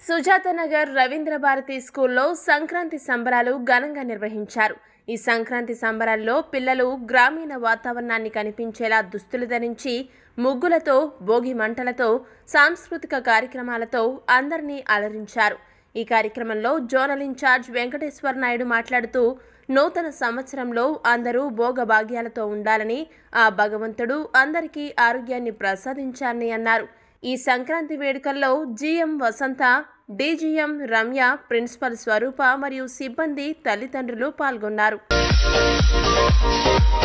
సుజాత నగర్ రవీంద్ర భారతి స్కూల్లో సంక్రాంతి సంబరాలు ఘనంగా నిర్వహించారు. ఈ సంక్రాంతి సంబరాల్లో పిల్లలు గ్రామీణ వాతావరణాన్ని కనిపించేలా దుస్తులు ధరించి ముగ్గులతో, భోగి మంటలతో, సాంస్కృతిక కార్యక్రమాలతో అందరినీ అలరించారు. ఈ కార్యక్రమంలో జోనల్ ఇన్ఛార్జ్ వెంకటేశ్వర నాయుడు మాట్లాడుతూ, నూతన సంవత్సరంలో అందరూ భోగభాగ్యాలతో ఉండాలని, ఆ భగవంతుడు అందరికీ ఆరోగ్యాన్ని ప్రసాదించాలని అన్నారు. ఈ సంక్రాంతి వేడుకల్లో GM Vasantha, DGM Ramya, principal Swarupa మరియు సిబ్బంది, తల్లిదండ్రులు పాల్గొన్నారు.